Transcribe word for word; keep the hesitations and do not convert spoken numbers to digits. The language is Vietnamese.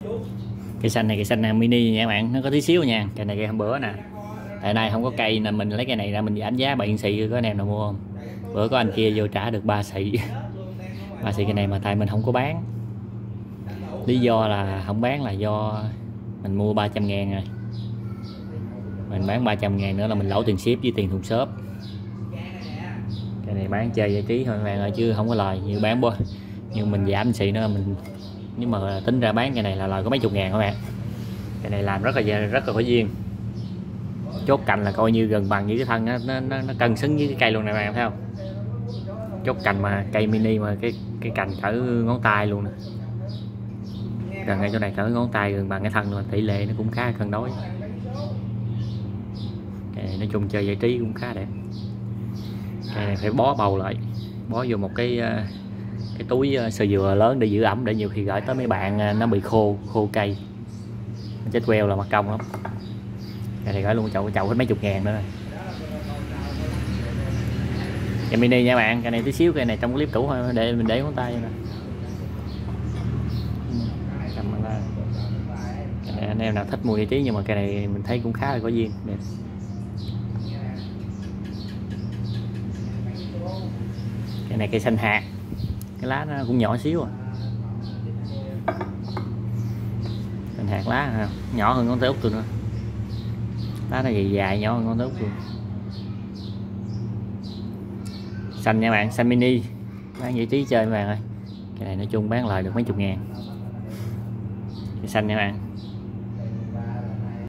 Cây xanh này cây xanh mini nha các bạn, nó có tí xíu nha. Cây này cây hôm bữa nè, tại nay không có cây nên mình lấy cây này ra mình giảm giá bạn xị, có anh em nào mua không? Bữa có anh kia vô trả được ba xị ba xị cây này mà tại mình không có bán. Lý do là không bán là do mình mua ba trăm ngàn rồi, mình bán ba trăm ngàn nữa là mình lỗ tiền ship với tiền thùng xốp. Cái này bán chơi giải trí thôi các bạn ơi, chứ không có lời. Như bán bố nhưng mình giảm xị nữa mình, nhưng mà tính ra bán cái này là lời có mấy chục ngàn các bạn. Cái này làm rất là rất là có duyên. Chốt cành là coi như gần bằng với cái thân, nó nó, nó, nó cân xứng với cái cây luôn này bạn thấy không? Chốt cành mà cây mini mà cái cái cành cỡ ngón tay luôn nè, gần ngay chỗ này cỡ ngón tay, gần bằng cái thân luôn, tỷ lệ nó cũng khá cân đối. Cái này nói chung chơi giải trí cũng khá đẹp. Cái này phải bó bầu lại, bó vô một cái cái túi sơ dừa lớn để giữ ẩm, để nhiều khi gửi tới mấy bạn nó bị khô khô cây chết queo là mất công lắm. Cái này gửi luôn chậu chậu hết mấy chục ngàn nữa rồi. Cái mini nha bạn, cái này tí xíu, cái này trong clip cũ thôi, để mình để ngón tay nè. Cái này anh em nào thích mua giải trí, nhưng mà cái này mình thấy cũng khá là có duyên đẹp. Cái này cây xanh hạt, cái lá nó cũng nhỏ xíu à. Xanh hạt lá nhỏ hơn ngón tay út tôi nữa, lá nó dài dài nhỏ hơn ngón tay út luôn. Xanh nha bạn, xanh mini bán giải trí chơi các bạn ơi. Cái này nói chung bán lời được mấy chục ngàn. Cái xanh nha bạn.